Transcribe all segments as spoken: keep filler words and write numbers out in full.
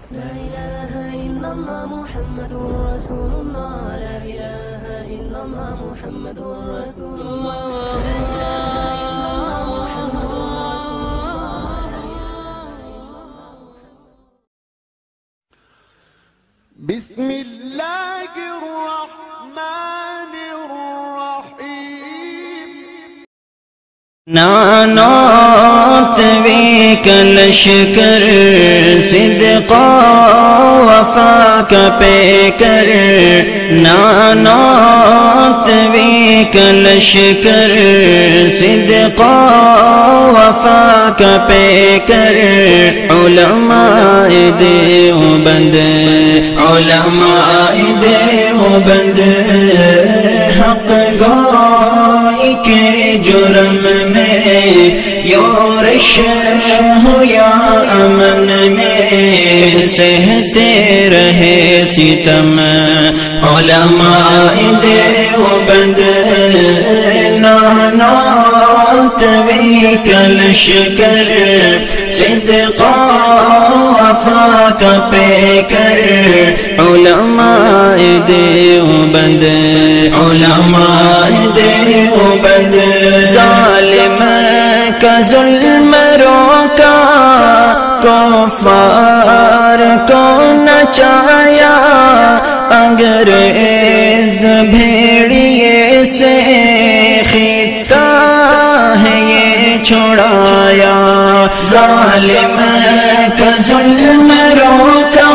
لا إله إلا الله محمد رسول الله لا إله إلا الله محمد رسول الله لا إله إلا الله محمد رسول الله. بسم الله الرحمن الرحيم. نانات ویک لشکر صدقا وفا کا پیکر نانات ویک لشکر صدقا وفا کا پیکر علماء دیوبند علماء دیوبند حق گوئی کے جرم میں یورش ہو یا امن میں سہتے رہے ستم علماء دیوبند نانات ویک لشکر صدقا وفا کا پیکر علماء دیوبند علماء دیوبند ظالم کا ظلم روکا کفار کو نچایا انگریز بھیڑیے سے خطہ ہے یہ چھڑایا ظالم کا ظلم روکا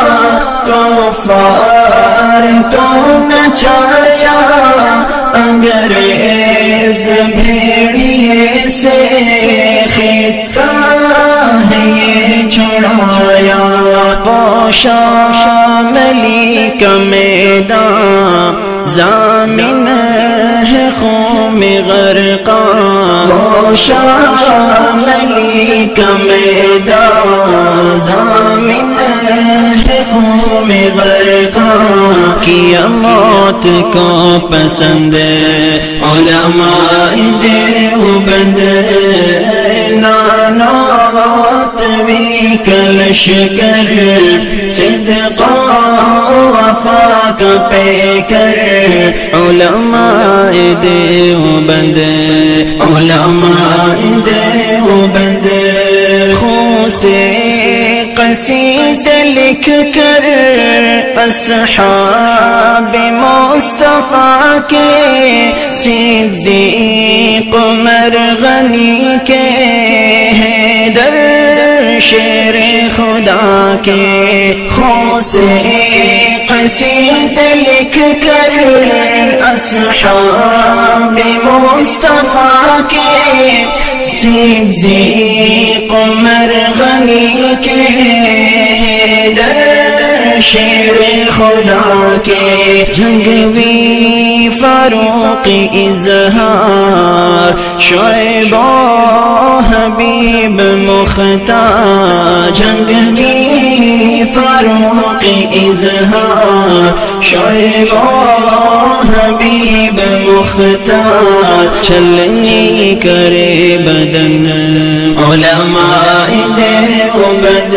کفار کو نچایا انگریز بھیڑیے سے خطہ ہے یہ چھڑایا وہ شاملی کا میدان ضامن ہے خون غرقان وہ شاملی کا میدان ضامن ہے خون غرقان کیا موت کو پسند علماء دیوبند نانات ویک لشکر صدقا وفا کا پیکر علماء دیوبند علماء دیوبند خون سے قصیدے لکھ کر اصحاب مصطفیٰ کے صدیق عمر غنی کے حیدر شیر خدا کے خون سے قصیدے لکھ کر اصحاب مصطفیٰ کے صدیق عمر غنی کے حیدر شیر خدا کے جنگوی فاروق اظہار شعیب و حبیب مختار جنگوی فاروق اظہار شعیب و حبیب مختار چلنی کرے بدن علماء دیوبند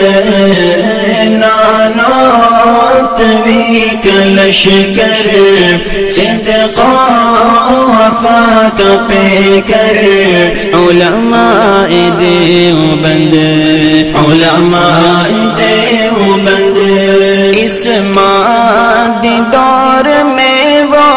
نانات ویک لشکر صدقا وفا کا پیکر علماء دیوبند علماء دیوبند اس مادی دور میں وہ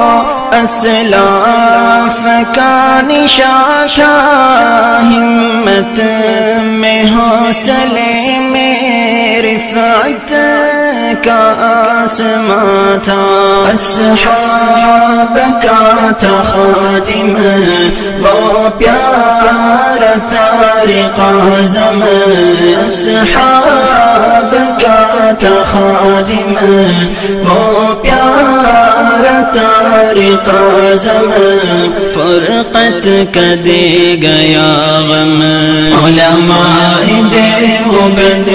اسلاف کا نشان تھا ہمت میں حوصلے میں رفعت کا آسماں تھا اصحاب کا تھا خادم وہ پیارا طارق اعظم اصحاب کا تھا خادم وہ پیارا طارق اعظم فرقت کا دے گیا غم علماء دیوبند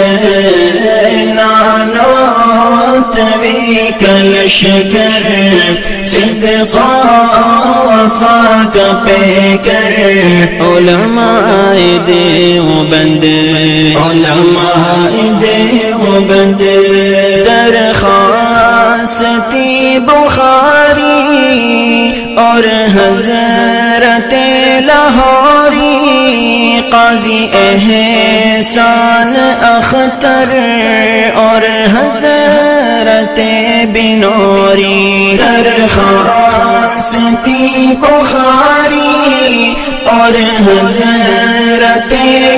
نانات ویک لشکر صدقا وفا کا پیکر علماء دیوبند علماء دیوبند بند درخواستی بخاری اور حضرت لاہوری قاضی احسان اختر اور حضرت بنوری درخواستی بخاری اور حضرت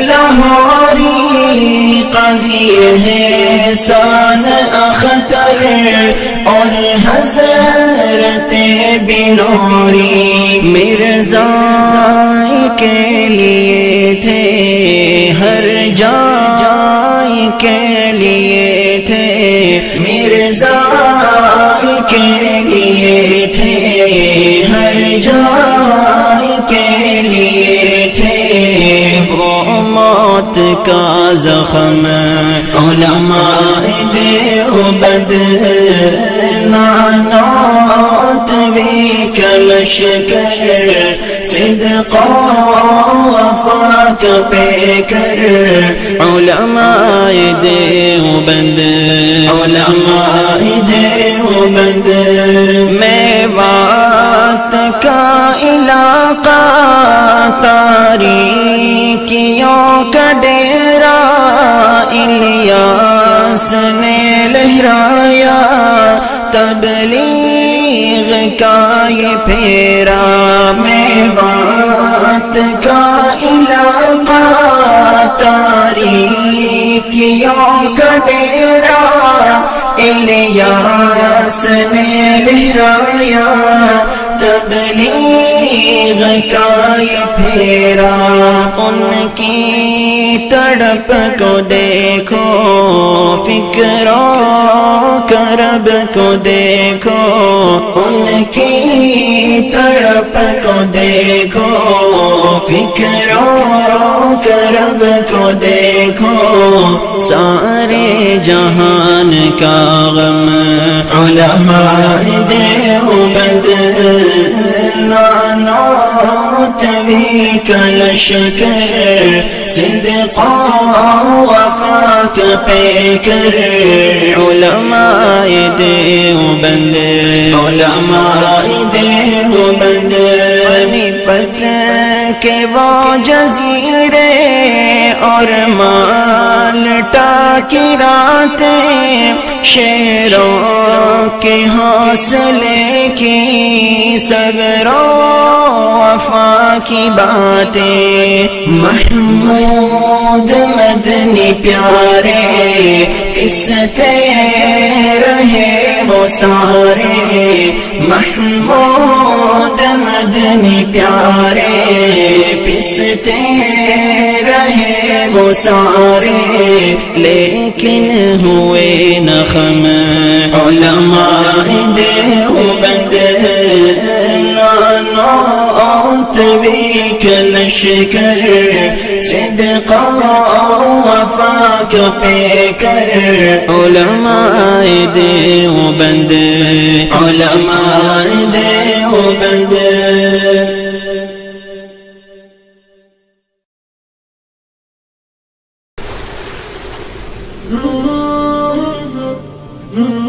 لاہوری قاضی احسان اختر اور حضرت بنوری مرزا کے لیے تھے ہر جائے کے لیے تھے مرزا کے لیے تھے ہر جائے کے لیے تھے وہ موت کا زخم علماء دیوبند نانوت بھی کلشکر صدق وفا کا پیکر علماء دیوبند علماء دیوبند میوات کا علاقہ تاریکیوں کا ڈیرا الیاس نے لہرایا تبلیغ کا یہ پھیرا میوات کا علاقہ تاریکیوں کا ڈیرا الیاس نے لہرایا تبلیغ کا یہ پھیرا ان کی تڑپ کو دیکھو فکر و کرب کو دیکھو ان کی تڑپ کو دیکھو فکر و کرب کو دیکھو سارے جہان کا غم علماء دیوبند نانوت بھی کلشکر صدق وفا کا پیکر علماء دیوبند علماء دیوبند نپت کے وہ جزیرے اور مالٹا کی راتیں شیروں کے حوصلے کی صبر و وفا کی باتیں محمود مدنی پیارے قصتے رہے وہ سارے محمود مدنی پیارے قصتے رہے وہ سارے لیکن ہوئے نخم علماء دیوبند نانوت بھی کلشکر صدق وفا کا پیکر علماء دیوبند علماء دیوبند Mm-hmm.